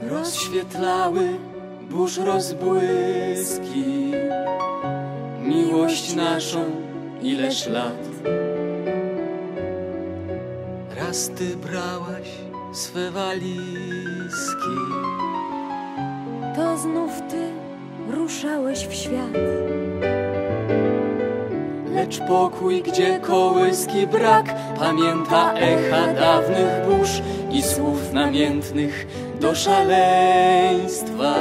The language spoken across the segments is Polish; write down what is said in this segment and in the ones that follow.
rozświetlały burz rozbłyski, miłość naszą ileż lat. Raz ty brałaś swe walizki, to znów ty ruszałeś w świat. Lecz pokój, gdzie kołyski brak, pamięta echa dawnych burz i słów namiętnych do szaleństwa.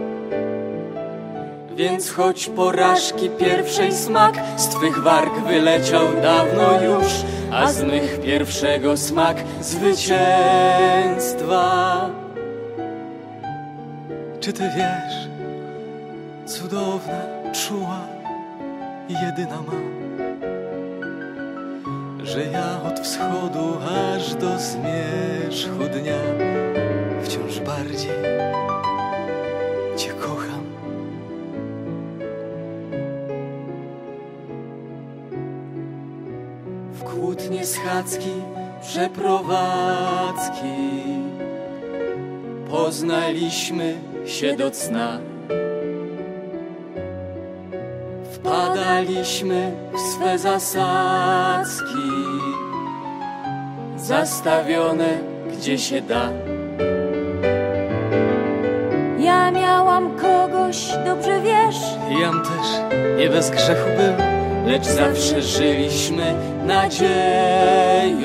Więc choć porażki pierwszej smak z twych warg wyleciał dawno już, a z mych pierwszego smak zwycięstwa. Czy ty wiesz, cudowna, czuła i jedyna ma, że ja od wschodu aż do zmierzchu dnia wciąż bardziej cię kocham. W kłótnie schadzki, przeprowadzki poznaliśmy się do cna. Wpadaliśmy w swe zasadzki, zastawione gdzie się da. Ja miałam kogoś, dobrze wiesz, Jam też nie bez grzechu był, lecz zawsze żyliśmy nadzieją,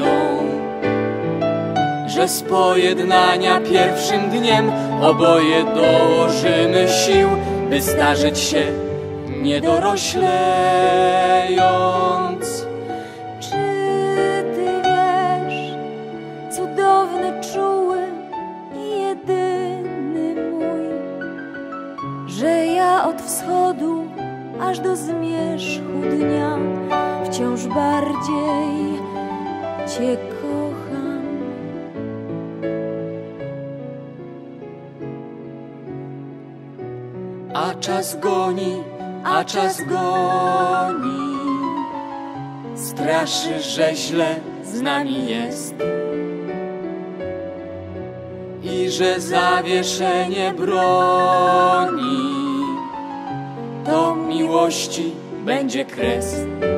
że z pojednania pierwszym dniem oboje dołożymy sił, by starzeć się nie doroślejąc. czy ty wiesz, cudowny, czuły i jedyny mój, że ja od wschodu aż do zmierzchu dnia wciąż bardziej cię kocham. A czas goni, a czas goni, straszy, że źle z nami jest i że zawieszenie broni to miłości będzie kres.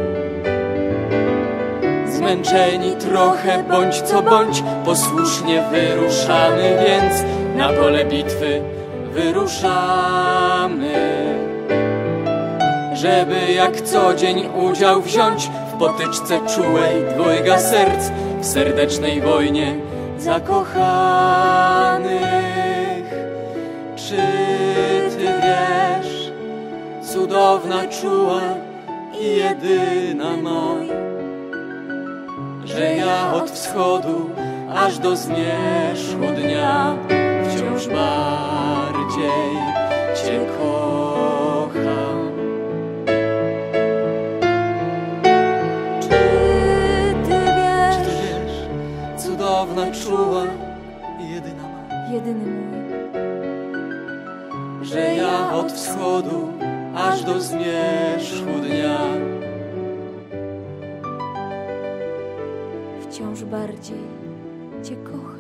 Zmęczeni trochę, bądź co bądź, posłusznie wyruszamy, więc na pole bitwy wyruszamy, żeby jak co dzień udział wziąć w potyczce czułej dwojga serc, w serdecznej wojnie zakochanych. Czy ty wiesz, cudowna, czuła i jedyna mój, że ja od wschodu aż do zmierzchu dnia wciąż bardziej cię kocham. Czy ty wiesz, Cudowna, czuła i jedyna ma, jedyny mój, że ja od wschodu aż do zmierzchu dnia wciąż bardziej cię kocham.